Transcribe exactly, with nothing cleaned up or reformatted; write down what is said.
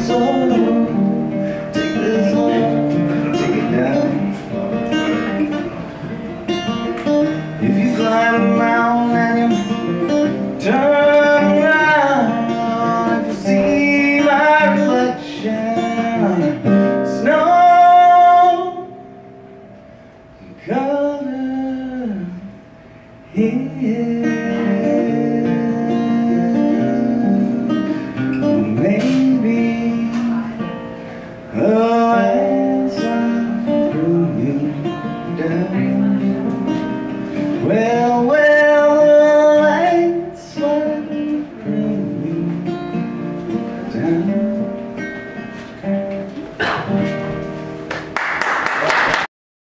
soul. Take this home, take it down. If you climb a mountain and you turn around, if you see my reflection on the snow, cover here. Maybe a landslide will you down. Well, well.